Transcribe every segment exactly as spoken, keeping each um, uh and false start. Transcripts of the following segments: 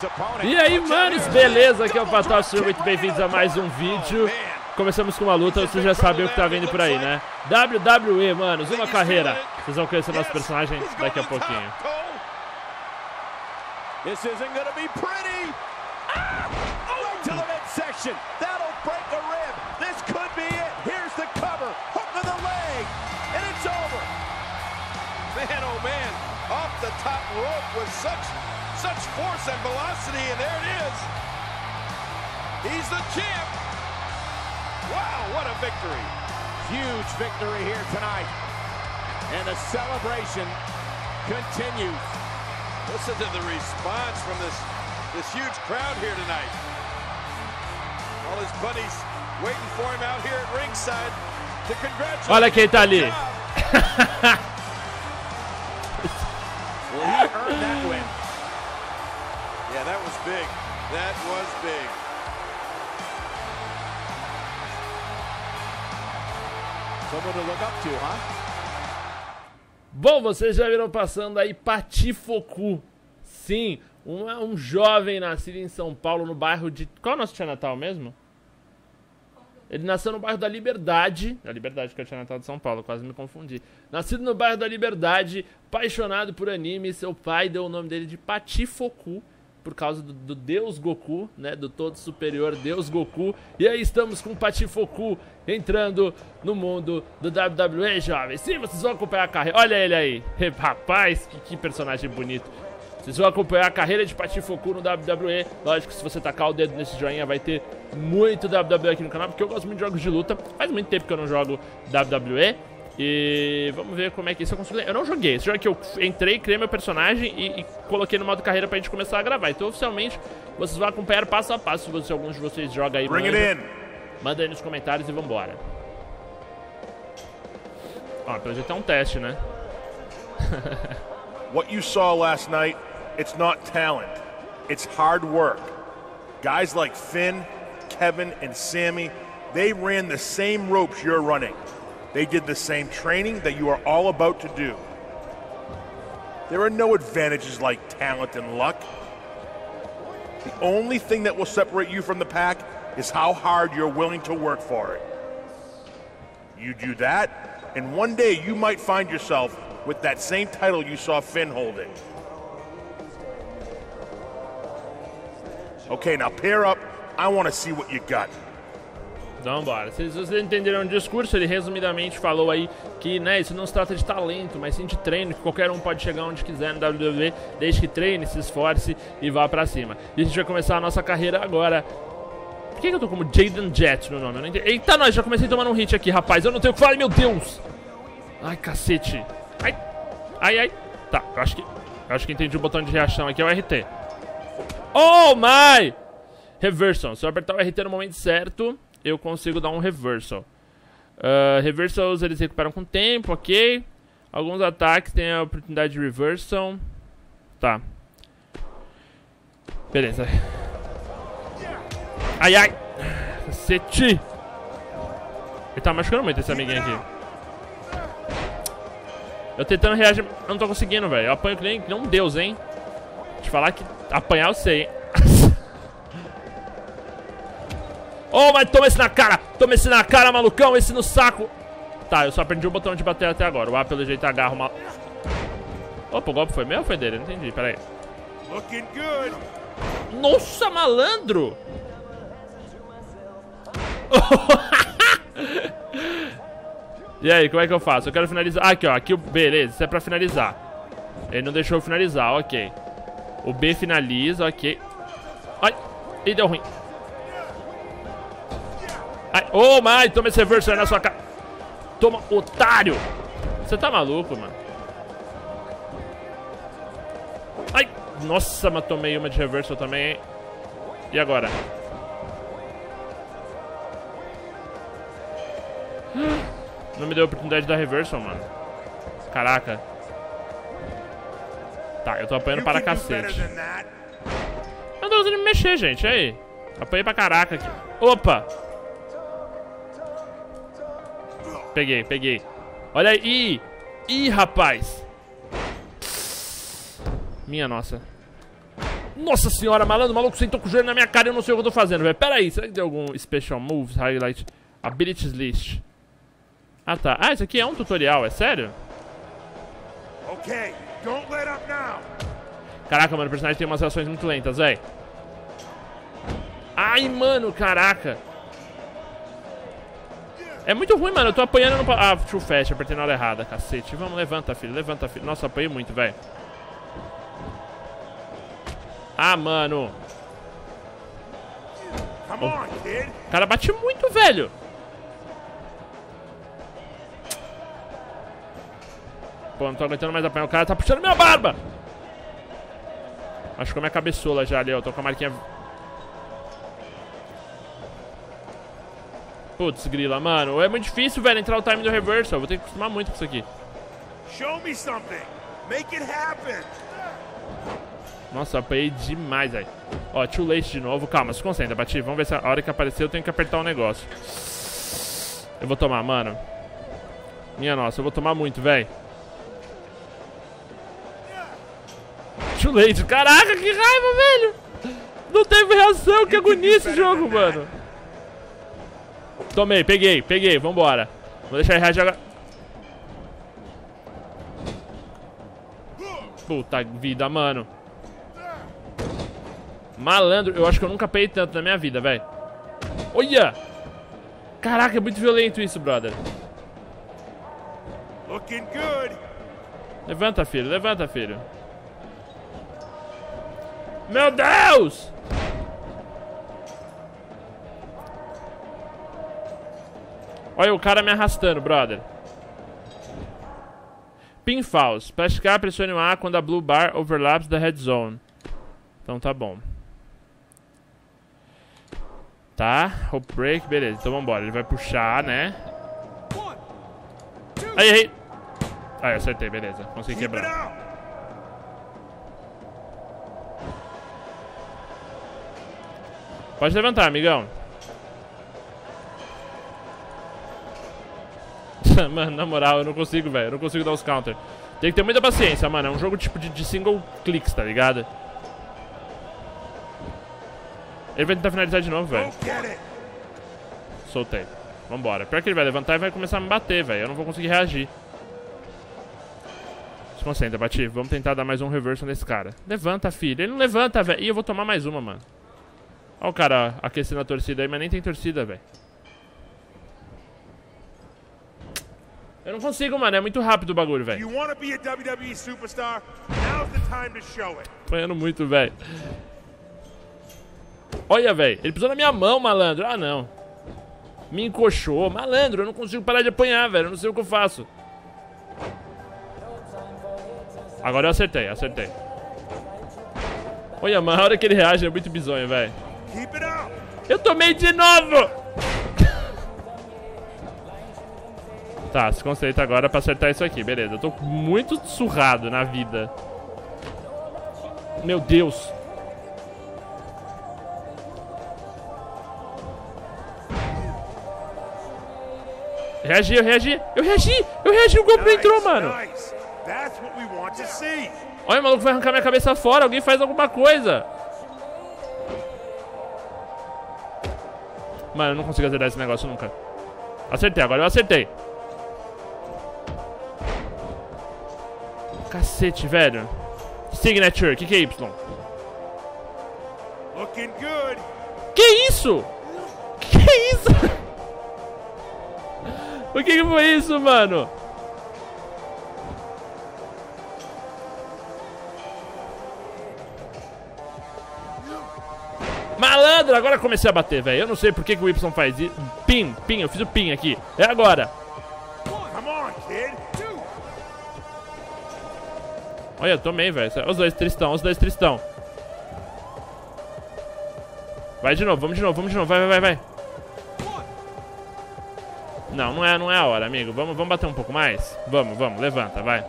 E aí, manos, beleza? Aqui é o Patos, sejam muito bem-vindos a mais um vídeo. Começamos com uma luta, vocês já sabem o que tá vindo por aí, né? W W E, manos, uma carreira. Vocês vão conhecer nosso personagem daqui a pouquinho. This isn't gonna be pretty. Ah! Right to the midsection. That'll break a rib. This could be it. Here's the cover. Hook to the leg. And it's over. Man, oh man. Off the top rope with such, such force and velocity. And there it is. He's the champ. Wow, what a victory. Huge victory here tonight. And the celebration continues. Listen to the response from this, this huge crowd here tonight. All his buddies waiting for him out here at ringside to congratulate him. Olha quem tá ali. Well, he earned that win. Yeah, that was big. That was big. Someone to look up to, huh? Bom, vocês já viram passando aí Patifocu. Sim, um, um jovem nascido em São Paulo, no bairro de... Qual é o nosso Chinatown mesmo? Ele nasceu no bairro da Liberdade. Da Liberdade, que é o Chinatown de São Paulo, quase me confundi. Nascido no bairro da Liberdade, apaixonado por anime. Seu pai deu o nome dele de Patifocu, por causa do, do Deus Goku, né? Do todo superior Deus Goku. E aí estamos com o Patifocu entrando no mundo do W W E, jovens. Sim, vocês vão acompanhar a carreira. Olha ele aí. Rapaz, que, que personagem bonito. Vocês vão acompanhar a carreira de Patifocu no W W E. Lógico que se você tacar o dedo nesse joinha vai ter muito W W E aqui no canal, porque eu gosto muito de jogos de luta. Faz muito tempo que eu não jogo W W E. E vamos ver como é que isso eu consigo. Eu não joguei, esse jogo que eu entrei, criei meu personagem e, e coloquei no modo carreira pra gente começar a gravar. Então oficialmente vocês vão acompanhar passo a passo. Se você, alguns de vocês jogam aí, Bring manda, it in. manda aí nos comentários e vambora. Ó, pelo jeito é um teste, né? What you saw last night, it's not talent, it's hard work. Guys like Finn, Kevin, and Sammy, they ran the same ropes you're running. They did the same training that you are all about to do. There are no advantages like talent and luck. The only thing that will separate you from the pack is how hard you're willing to work for it. You do that, and one day you might find yourself with that same title you saw Finn holding. Okay, now pair up. I want to see what you got. Então bora. Se vocês entenderam o discurso, ele resumidamente falou aí que, né, isso não se trata de talento, mas sim de treino, que qualquer um pode chegar onde quiser no W W E, desde que treine, se esforce e vá pra cima. E a gente vai começar a nossa carreira agora. Por que, que eu tô como Jaden Jet no nome? Eu não entendi. Eita, nós já comecei tomando um hit aqui, rapaz. Eu não tenho o que falar, meu Deus! Ai, cacete. Ai, ai, ai. Tá, eu acho que, eu acho que entendi o botão de reação aqui, é o R T. Oh, my! Reversal. Se eu apertar o R T no momento certo, eu consigo dar um reversal. Uh, reversals eles recuperam com tempo, ok. Alguns ataques têm a oportunidade de reversal. Tá. Beleza. Ai, ai. Cacete. Ele tá machucando muito esse amiguinho aqui. Eu tentando reagir, eu não tô conseguindo, velho. Eu apanho que nem, que nem um deus, hein. Te falar que apanhar eu sei, hein. Oh, mas toma esse na cara! Toma esse na cara, malucão! Esse no saco! Tá, eu só aprendi o botão de bater até agora. O A, pelo jeito, agarra uma... Opa, o golpe foi meu ou foi dele? Não entendi, peraí. Nossa, malandro! E aí, como é que eu faço? Eu quero finalizar... Ah, aqui, ó. Aqui, beleza. Isso é pra finalizar. Ele não deixou eu finalizar, ok. O B finaliza, ok. Ai, e deu ruim. Ai, oh, my, toma esse reverso aí na sua cara. Toma, otário. Você tá maluco, mano. Ai, nossa, mas tomei uma de reversal também, hein. E agora? Não me deu a oportunidade de dar reversal, mano. Caraca. Tá, eu tô apanhando para cacete. Eu não tô conseguindo me mexer, gente, e aí? Apanhei pra caraca aqui. Opa! Peguei, peguei. Olha aí. Ih, ih, rapaz. Minha nossa. Nossa senhora, malandro, o maluco sentou com o joelho na minha cara e eu não sei o que eu tô fazendo, velho. Pera aí, será que tem algum Special Moves, Highlight, Abilities List? Ah, tá. Ah, isso aqui é um tutorial, é sério? Okay, don't let up now. Caraca, mano, o personagem tem umas reações muito lentas, velho. Ai, mano, caraca. É muito ruim, mano, eu tô apanhando no... Ah, too fast, apertei na hora errada, cacete. Vamos, levanta, filho, levanta, filho. Nossa, apanhei muito, velho. Ah, mano. Come on, kid. O cara bate muito, velho. Pô, não tô aguentando mais apanhar. O cara tá puxando minha barba. Machucou minha cabeçola já ali, ó. Tô com a marquinha... Putz, grila, mano. É muito difícil, velho, entrar o time do reversal. Vou ter que acostumar muito com isso aqui. Show me something. Make it happen. Nossa, eu apanhei demais, velho. Ó, too late de novo. Calma, se concentra, Bati. Vamos ver se a hora que aparecer eu tenho que apertar o negócio. Eu vou tomar, mano. Minha nossa, eu vou tomar muito, velho. Too late. Caraca, que raiva, velho. Não teve reação. Que agonia esse jogo, mano. Tomei, peguei, peguei. Vambora. Vou deixar ele reagir agora. Puta vida, mano. Malandro, eu acho que eu nunca apanhei tanto na minha vida, velho. Olha! Caraca, é muito violento isso, brother. Looking good. Levanta, filho, levanta, filho. Meu Deus! Olha o cara me arrastando, brother. Pinfalls. Praticar, pressione o A quando a blue bar overlaps the head zone. Então tá bom. Tá, hope break, beleza. Então vambora, ele vai puxar, né? Aí, aí. Ah, eu acertei, beleza. Consegui quebrar. Pode levantar, amigão. Mano, na moral, eu não consigo, velho. Eu não consigo dar os counter. Tem que ter muita paciência, mano. É um jogo tipo de, de single clicks, tá ligado? Ele vai tentar finalizar de novo, velho. Soltei. Vambora. Pior que ele vai levantar e vai começar a me bater, velho. Eu não vou conseguir reagir. Se concentra, Bati. Vamos tentar dar mais um reversal nesse cara. Levanta, filho. Ele não levanta, velho. Ih, eu vou tomar mais uma, mano. Olha o cara aquecendo a torcida aí, mas nem tem torcida, velho. Eu não consigo, mano. É muito rápido o bagulho, velho. Apanhando muito, velho. Olha, velho. Ele pisou na minha mão, malandro. Ah, não. Me encoxou. Malandro, eu não consigo parar de apanhar, velho. Eu não sei o que eu faço. Agora eu acertei, acertei. Olha, mano, a hora que ele reage é muito bizonho, velho. Eu tomei de novo! Tá, se concentra agora pra acertar isso aqui, beleza. Eu tô muito surrado na vida. Meu Deus. Reagi, eu reagi, eu reagi, eu reagi, o golpe entrou, mano. Olha, o maluco vai arrancar minha cabeça fora, alguém faz alguma coisa. Mano, eu não consigo acertar esse negócio nunca. Acertei, agora eu acertei. Cacete, velho. Signature, que que é Y? Looking good. Que isso? Que isso? O que que foi isso, mano? Malandro, agora comecei a bater, velho. Eu não sei por que que o Y faz isso. Pin, pin, eu fiz o pin aqui. É agora. Olha, tomei, velho. Os dois tristão, os dois tristão. Vai de novo, vamos de novo, vamos de novo. Vai, vai, vai, vai. Não, não é, não é a hora, amigo. Vamos, vamos bater um pouco mais? Vamos, vamos, levanta, vai.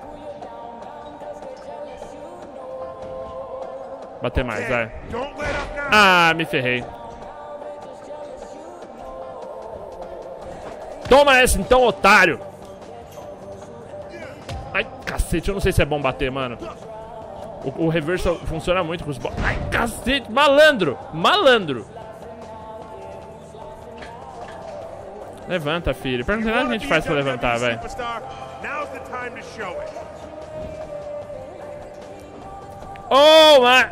Bater mais, vai. Ah, me ferrei. Toma essa então, otário. Ai, cacete, eu não sei se é bom bater, mano. O, o reversal funciona muito com os bots. Ai, cacete, malandro, malandro. Levanta, filho. Pergunta o que a gente faz pra levantar, velho. Oh, my...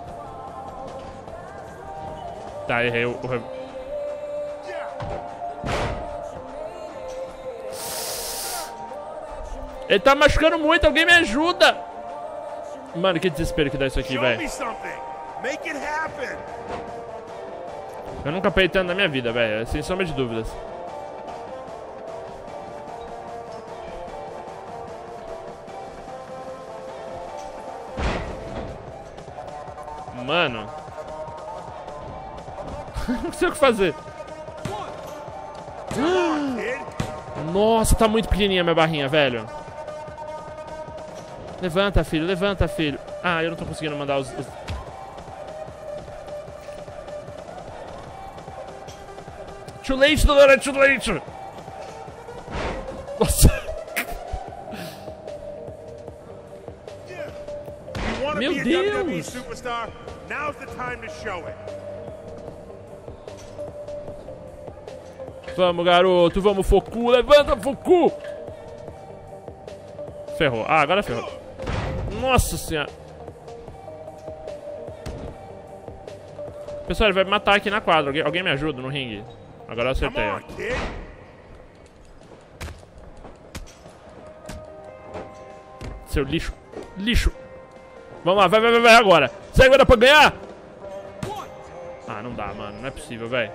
Tá, errei o... o... Ele tá machucando muito, alguém me ajuda! Mano, que desespero que dá isso aqui, velho. Eu nunca apanhei tanto na minha vida, velho. Sem sombra de dúvidas. Mano. Não sei o que fazer. Nossa, tá muito pequenininha a minha barrinha, velho. Levanta, filho, levanta, filho. Ah, eu não tô conseguindo mandar os... os... Too late, Dolora, too late. Nossa. Meu Deus. Vamos, garoto, vamos, Foku, levanta, Foku. Ferrou, ah, agora ferrou. Nossa senhora. Pessoal, ele vai me matar aqui na quadra. Alguém, alguém me ajuda no ringue? Agora eu acertei, ó. Seu lixo. Lixo. Vamos lá, vai, vai, vai, vai agora. Segue, vai dar pra ganhar? Ah, não dá, mano. Não é possível, velho.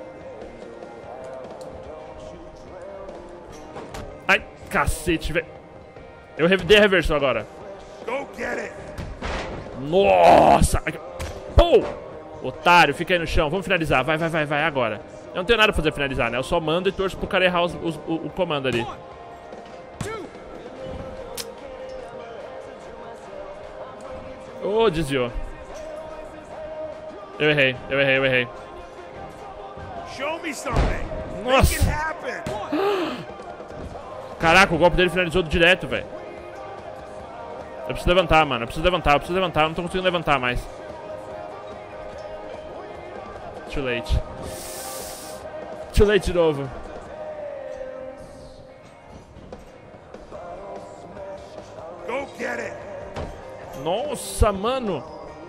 Ai, cacete, velho. Eu dei a reversão agora. Nossa! Pô! Otário, fica aí no chão. Vamos finalizar. Vai, vai, vai, vai, agora. Eu não tenho nada pra fazer finalizar, né? Eu só mando e torço pro cara errar os, os, o, o comando ali. Oh, desviou. Eu errei, eu errei, eu errei. Nossa! Caraca, o golpe dele finalizou direto, velho. Eu preciso levantar, mano. Eu preciso levantar, eu preciso levantar. Eu não tô conseguindo levantar mais. Too late. Too late de novo. Go get it. Nossa, mano.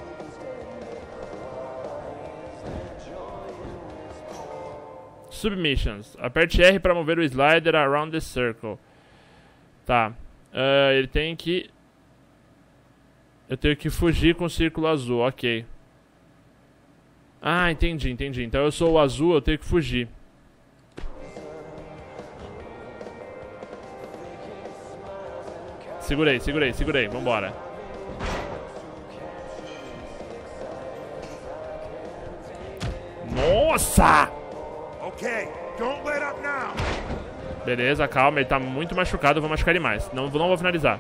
Submissions. Aperte R para mover o slider around the circle. Tá. Uh, ele tem que... Eu tenho que fugir com o círculo azul. Ok. Ah, entendi, entendi. Então eu sou o azul, eu tenho que fugir. Segurei, segurei, segurei. Vambora. Nossa! Okay, don't let up now. Beleza, calma, ele tá muito machucado, eu vou machucar ele mais. Não, não vou finalizar.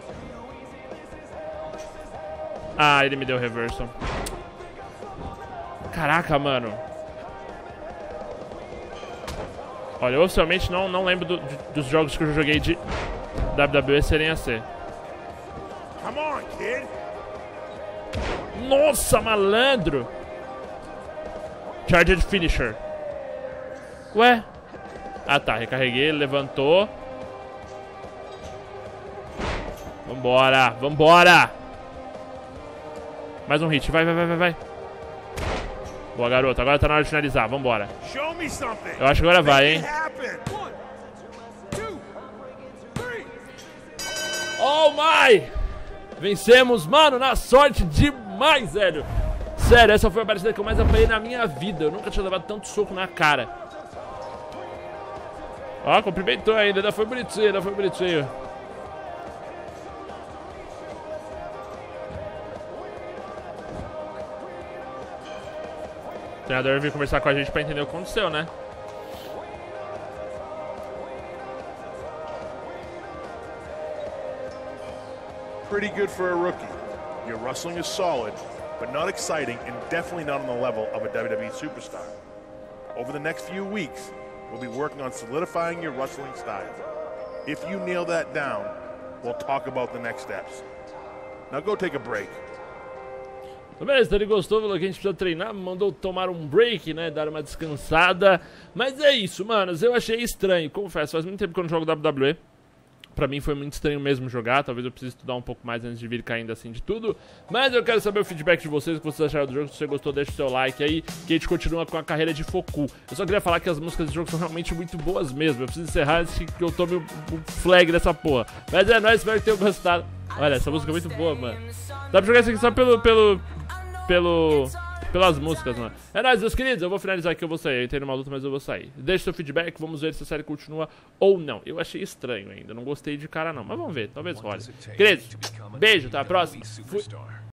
Ah, ele me deu reversal. Caraca, mano. Olha, eu oficialmente não, não lembro do, de, dos jogos que eu joguei de W W E serem assim. Come on, kid. Nossa, malandro. Charged Finisher. Ué? Ah, tá. Recarreguei, ele levantou. Vambora, vambora. Mais um hit. Vai, vai, vai, vai, vai. Boa, garoto. Agora tá na hora de finalizar. Vambora. Eu acho que agora vai, hein? Oh, my! Vencemos, mano, na sorte demais, velho. Sério, essa foi a partida que eu mais apanhei na minha vida. Eu nunca tinha levado tanto soco na cara. Ó, cumprimentou ainda. Ainda foi bonitinho, ainda foi bonitinho. O treinador veio conversar com a gente pra entender o que aconteceu, né? Pretty good for a rookie. Your wrestling is solid, but not exciting and definitely not on the level of a W W E superstar. Over the next few weeks, we'll be working on solidifying your wrestling style. If you nail that down, we'll talk about the next steps. Now go take a break. Beleza, ele gostou, falou que a gente precisa treinar, mandou tomar um break, né, dar uma descansada. Mas é isso, manos, eu achei estranho, confesso, faz muito tempo que eu não jogo W W E. Pra mim foi muito estranho mesmo jogar, talvez eu precise estudar um pouco mais antes de vir caindo assim de tudo. Mas eu quero saber o feedback de vocês, o que vocês acharam do jogo. Se você gostou, deixa o seu like aí, que a gente continua com a carreira de Foku. Eu só queria falar que as músicas do jogo são realmente muito boas mesmo. Eu preciso encerrar antes que eu tome o flag dessa porra. Mas é nóis, espero que tenham gostado. Olha, essa música é muito boa, mano. Dá pra jogar isso aqui só pelo... pelo... pelo... pelas músicas, mano. É nóis, meus queridos, eu vou finalizar aqui, eu vou sair. Eu entrei numa luta, mas eu vou sair. Deixa seu feedback, vamos ver se a série continua ou não. Eu achei estranho ainda, não gostei de cara não, mas vamos ver, talvez role. Queridos, beijo, até a próxima. Fui.